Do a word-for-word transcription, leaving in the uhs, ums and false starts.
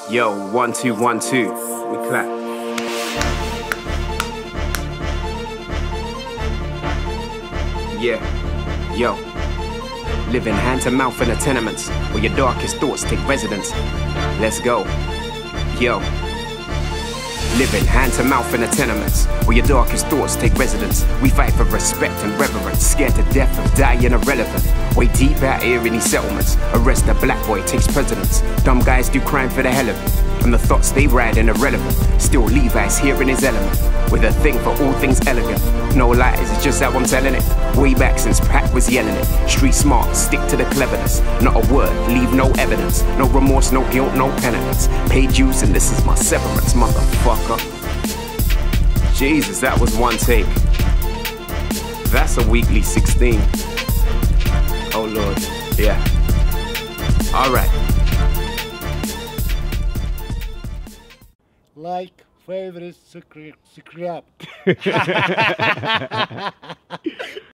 Yo, one, two, one, two. We clap. Yeah, yo. Living hand to mouth in the tenements where your darkest thoughts take residence. Let's go. Yo. Living hand to mouth in the tenements where your darkest thoughts take residence. We fight for respect and reverence, scared to death of dying irrelevant. Way deep out here in these settlements, arrest a black boy takes precedence. Dumb guys do crime for the hell of it, and the thoughts they ride in irrelevant. Still Levi's here in his element, with a thing for all things elegant. No lies, it's just how I'm telling it. Way back since Pat was yelling it. Street smart, stick to the cleverness. Not a word, leave no evidence. No remorse, no guilt, no penitence. Paid dues and this is my severance, motherfucker. Jesus, that was one take. That's a weekly sixteen. Oh Lord, yeah. Alright. Like, favorite, subscribe.